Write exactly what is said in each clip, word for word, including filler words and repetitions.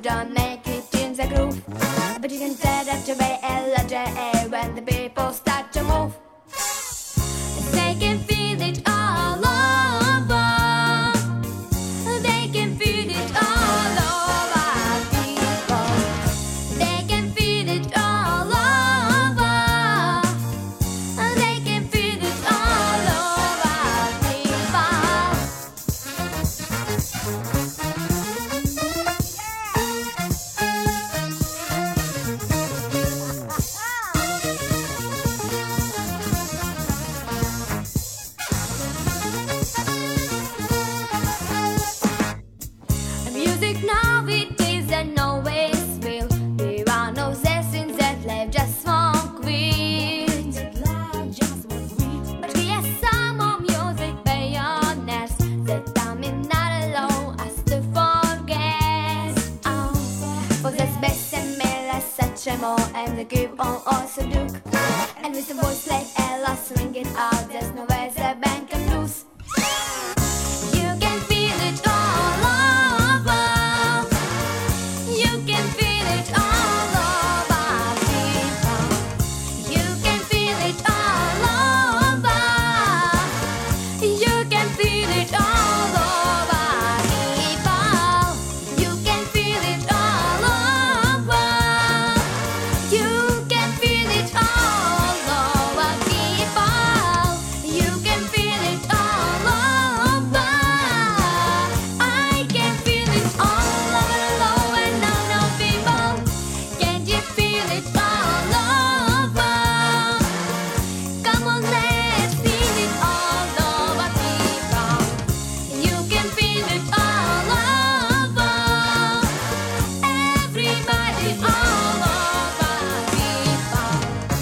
don't make it in the groove. But you can tell that to be L J A when the people start to move. They can feel it all over. They can feel it all over people. They can feel it all over. They can feel it all over people. Music now it is and always will be one of the things that life just won't quit. But we have some more music pioneers that time is not allow us to forget. Oh, for the best and Mela, such a more and the give on also Duke. And with a voice like Ella ringing out, there's no way the band can lose. You can feel it all over. You can feel it all over people. You can feel it all over. You can feel it all over people. You can feel it all over. You can feel it all over people. You can feel it all over. I can feel it all over the low and down of people. Can't you feel it all over? Come on, let's feel it all over people. You can feel it all over. Everybody all over people.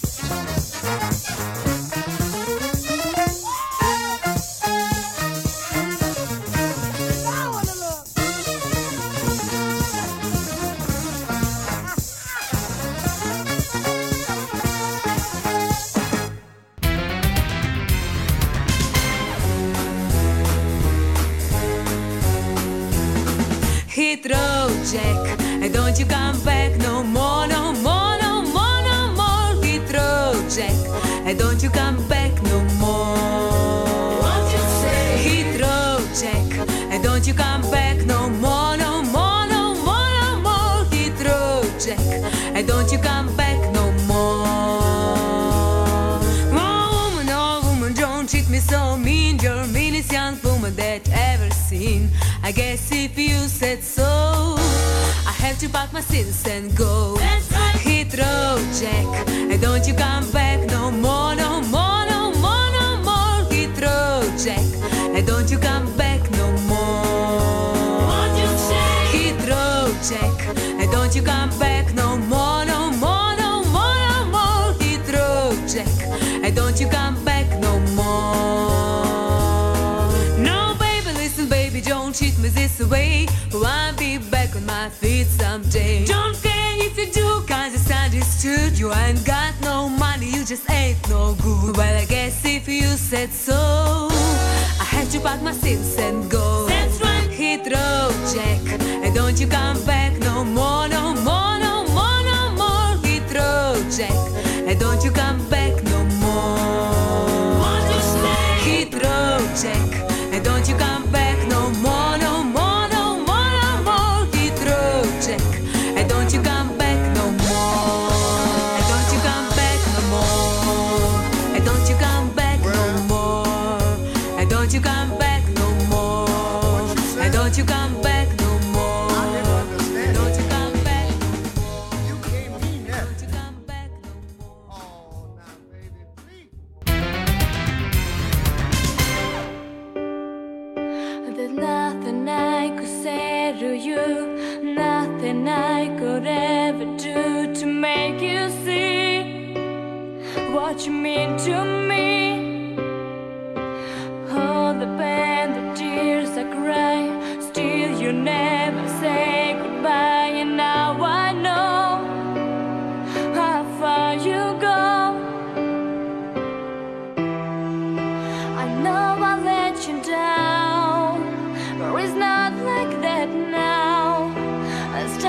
Hit road, Jack, and don't you come back no more, no more, no more, no more. Hit road, Jack, and don't you come back no more. What you say? Hit road, Jack, and don't you come back no more, no more, no more, no more. Hit road, Jack, and don't you come back no more. Oh woman, oh woman, don't treat me so mean. You're the meanest young woman that ever seen. I guess if you said so, I have to pack my sins and go. That's right. Hit road, Jack, and don't you come back no more, no more, no more, no more. Hit road, Jack, and don't you come back no more. What you say? Hit road, Jack, and don't you come back no more, no more, no more, no more. Hit road, Jack, and don't you come back no more. No, baby, listen, baby, don't treat me this way. I'll be back on my feet someday. Don't care if you do, cause it's understood. You ain't got no money, you just ain't no good. Well, I guess if you said so, I have to pack my sins and go. That's right. Hit road, Jack, and don't you come back no more, no more, no more, no more. Hit road, Jack, and don't you come back no more. What you say? Hit road, Jack, and don't you come back no more, no more, no more, no more. Hit road, Jack, and don't you come back no more. And don't you come back no more. And don't you come back no more. And don't you come back no more. And don't you come back no more. And don't you come back no more. You can't mean that. Don't you come back no more. Oh, now, baby, please. There's nothing I could say to you, nothing I could ever do to make you see what you mean to me. All the pain, the tears I cry, still you never say goodbye. And now I know how far you go. I know I let you down, but it's not like that now. I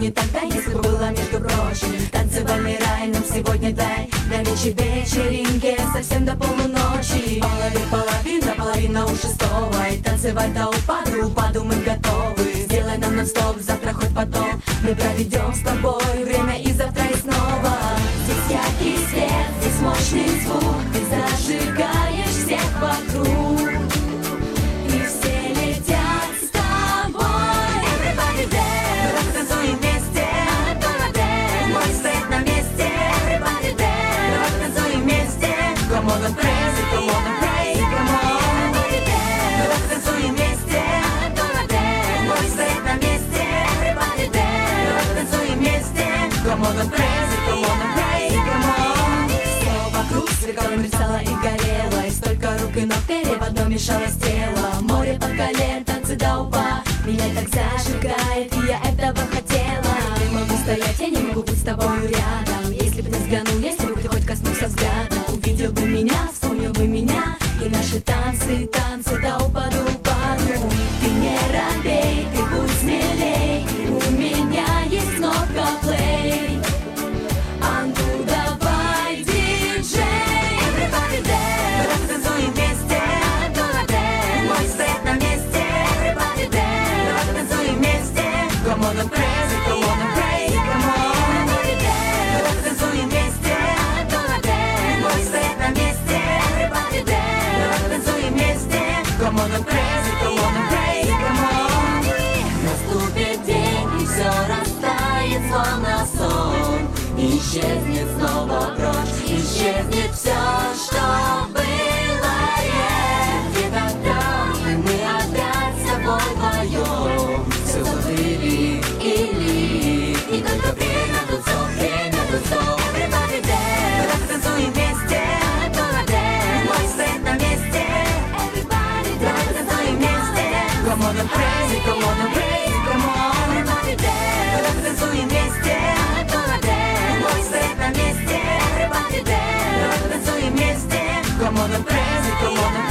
не тогда, если бы было, между прочим. Танцевальный рай нам сегодня дай. На вечер вечеринке совсем до полуночи. Половина, половина, половина у шестого. И танцевать до упаду, упаду мы готовы. Сделай нам нон-стоп, завтра хоть потом. Мы проведем с тобой время и завтра и снова. Здесь яркий свет, здесь мощный звук. Ты зажигаешь всех вокруг. И все летят с тобой. Everybody dance. Давай танцуем вместе. Мой стоит на месте. Everybody dance. Давай танцуем вместе. Come on and crazy, come on and crazy, come on. Everybody dance. Давай танцуем вместе. Мой стоит на месте. Everybody dance. Давай танцуем вместе. Come on and crazy, come on and crazy, come on. Все вокруг сверкало, мерцало и горело. И столько рук и ног переводно мешалось тело. Море по колен, танцы до упа. Меня так зажигает, и я этого хотела. Не могу стоять, я не могу быть с тобой рядом. Если бы ты взглянул, если бы ты хоть коснулся взглядом, увидел бы меня, вспомнил бы меня. И наши танцы, танцы до упаду, упаду. Ты не робей, ты будь смелей. У меня есть кнопка плей. А ну давай, диджей. Everybody dance. Давай танцуем вместе. Мой стоит на месте. Everybody dance. Давай танцуем вместе. Come on and crazy, come on and crazy, come on. Everybody dance. Давай танцуем вместе. Мой стоит на месте. Everybody dance. Давай танцуем вместе. Come on and crazy, come on and crazy, come on. Наступит день, и все растает, словно сон. Исчезнет снова прочь, исчезнет все, что было, yeah. Где-то там мы опять с тобой вдвоем все забыли или и только время тут зов, время тут зов. Everybody dance. Давай танцуем вместе. Мой стоит на месте. Everybody dance. Давай танцуем вместе. Come on and crazy, come on and crazy, come on. Everybody dance. Давай танцуем вместе. Мой стоит на месте. Everybody dance. Давай танцуем вместе. Come on and crazy, come on and